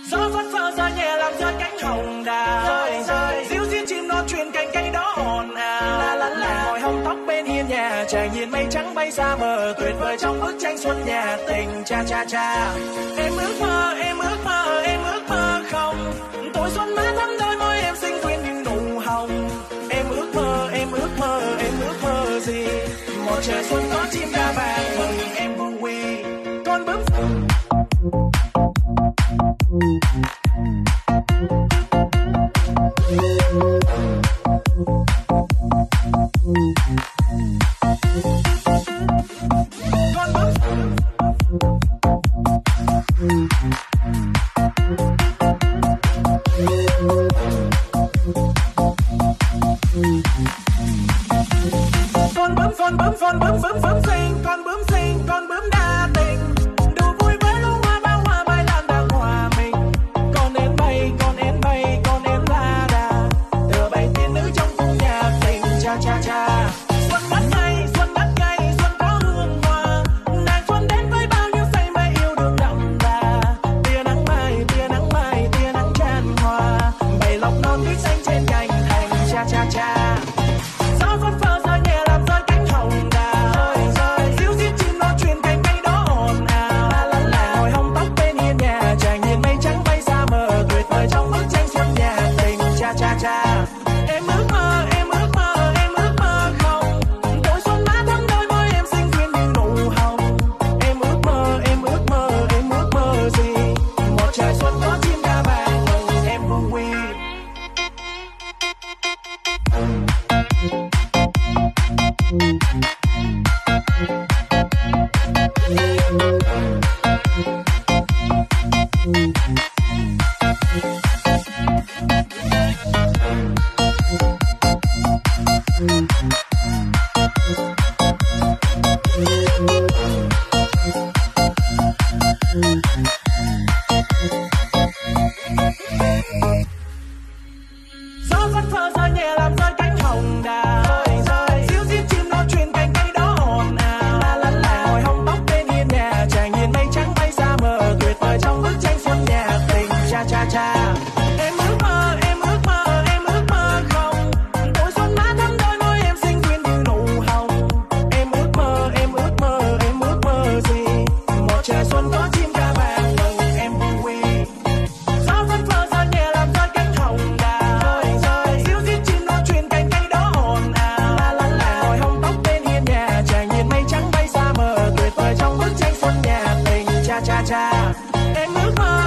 Gió phất phơ rơi nhẹ làm rơi cánh hồng đào, ríu rít chim non truyền cành cây đó ồn ào. Ngồi hông tóc bên hiên nhà, chàng nhìn mây trắng bay xa mờ, tuyệt vời trong bức tranh xuân nhà tình cha cha cha. Em ước mơ, em ước mơ, em ước mơ không? Tuổi xuân má thắm đôi môi em xinh quyến như nụ hồng. Em ước mơ, em ước mơ, em ước mơ gì? Một trời xuân có chim ca vàng mừng em vui. Con bướm bướm xinh, con bướm xinh, con bướm đa tình, đùa vui với lũ hoa bao hoa bay lan đang hòa mình. Con én bay, con én bay, con én la đà, tựa bay tiên nữ trong cung nhạc tình cha cha cha. Xuân mất ngay, xuân mất ngay, xuân có hương hoa, nàng xuân đến với bao nhiêu say mê yêu đương đậm đà. Tia nắng mai, tia nắng mai, tia nắng tràn hòa, bầy lộc non tuyết xanh trên cành thành cha cha cha. Gió phất phơ rơi nhẹ làm rơi cánh hồng đào, ríu rít chim non truyền cành cây đó ồn ào. Ngồi hông tóc bên hiên nhà, chàng nhìn mây trắng bay xa mờ, tuyệt vời trong bức tranh xuân nhà tình cha cha cha. Em ước mơ, em ước mơ, em ước mơ không? Tuổi xuân má thắm đôi môi em xinh quyến như nụ hồng. Em ước mơ, em ước mơ, em ước mơ gì? Một trời xuân có chim ca vàng mừng em vui. Gió phất phơ rơi nhẹ làm rơi cánh hồng đào, ríu rít chim non truyền cành cây đó ồn ào. Ngồi hông tóc bên hiên nhà, chàng nhìn mây trắng bay xa mờ, tuyệt vời trong bức tranh xuân nhà tình cha cha cha. Em ước mơ, em ước mơ, em ước mơ không? Tuổi xuân má thắm đôi môi em xinh quyến như nụ hồng. Em ước mơ, em ước mơ, em ước mơ gì? Một trời xuân có chim ca vàng mừng em vui. Gió phất phơ rơi nhẹ làm rơi cánh hồng đào, ríu rít chim non truyền cành cây đó ồn ào. Ngồi hông tóc bên hiên nhà, chàng nhìn mây trắng bay xa mờ, tuyệt vời trong bức tranh xuân nhà tình cha cha cha. Em ước mơ,